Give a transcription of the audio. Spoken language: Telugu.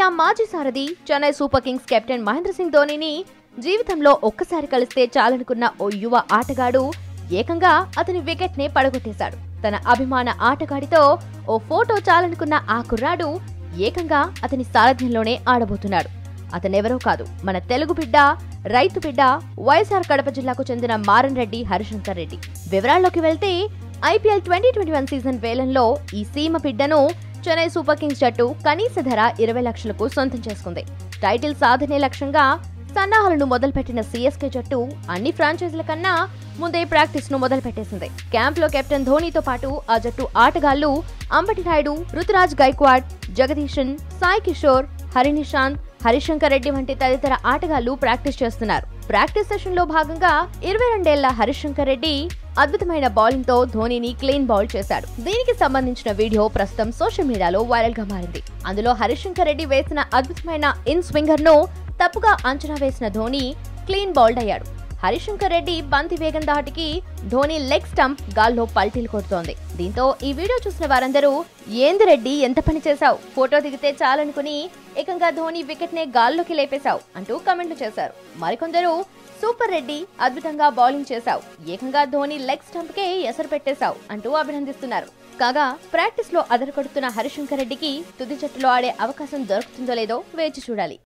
మాజీ సారథి Chennai super kings captain Mahendra Singh ధోనీని జీవితంలో ఒక్కసారి కలిస్తే చాలనుకున్న ఓ యువ ఆటగాడు ఏకంగా అతని వికెట్ నే పడగొట్టేశాడు. తన అభిమాన ఆటగాడితో ఓ ఫోటో చాలనుకున్న ఆ కుర్రాడు ఏకంగా అతని సారథ్యంలోనే ఆడబోతున్నాడు. అతనెవరో కాదు, మన తెలుగు బిడ్డ, రైతు బిడ్డ, వైఎస్ఆర్ కడప జిల్లాకు చెందిన మారన్ రెడ్డి హరిశంకర్ రెడ్డి. వివరాల్లోకి వెళ్తే ఐపీఎల్ 2021 సీజన్ వేలంలో ఈ సీమ బిడ్డను చెన్నై సూపర్ కింగ్స్ జట్టు కనీస ధర 20 లక్షలకు సొంతం చేసుకుంది. టైటిల్ సాధనే లక్ష్యంగా సన్నాహాలను మొదలుపెట్టిన సీఎస్కే జట్టు అన్ని ఫ్రాంచైజీల కన్నా ముందే ప్రాక్టీస్ ను మొదలుపెట్టేసింది. క్యాంప్ లో కెప్టెన్ ధోనీతో పాటు ఆ జట్టు ఆటగాళ్లు అంబటి రాయుడు, రుతురాజ్ గైక్వాడ్, జగదీశన్, సాయి కిషోర్, హరినిశాంత్, హరిశంకర్ రెడ్డి వంటి తదితర ఆటగాళ్లు ప్రాక్టీస్ చేస్తున్నారు. ప్రాక్టీస్ సెషన్ లో భాగంగా 22 ఏళ్ల హరిశంకర్ రెడ్డి అద్భుతమైన బౌలింగ్ తో ధోనీని క్లీన్ బౌల్ చేశాడు. దీనికి సంబంధించిన వీడియో ప్రస్తుతం సోషల్ మీడియాలో వైరల్ గా మారింది. అందులో హరిశంకర్ రెడ్డి వేసిన అద్భుతమైన ఇన్ స్వింగర్ ను తప్పుగా అంచనా వేసిన ధోనీ క్లీన్ బౌల్డ్ అయ్యాడు. హరిశంకర్ రెడ్డి బంతి వేగం దాటికి ధోనీ లెగ్ స్టంప్ గాల్లో పల్టీలు కొడుతోంది. దీంతో ఈ వీడియో చూసిన వారందరూ ఏంది రెడ్డి ఎంత పని చేశావు, ఫోటో దిగితే చాలనుకుని ఏకంగా ధోనీ వికెట్ నే గాల్లోకి లేపేశావు అంటూ కమెంట్లు చేశారు. మరికొందరు సూపర్ రెడ్డి, అద్భుతంగా బౌలింగ్ చేశావు, ఏకంగా ధోనీ లెగ్ స్టంప్ కే ఎసరు పెట్టేశావు అంటూ అభినందిస్తున్నారు. కాగా ప్రాక్టీస్ లో అదరకొడుతున్న హరిశంకర్ రెడ్డికి తుది జట్టులో ఆడే అవకాశం దొరుకుతుందో లేదో వేచి చూడాలి.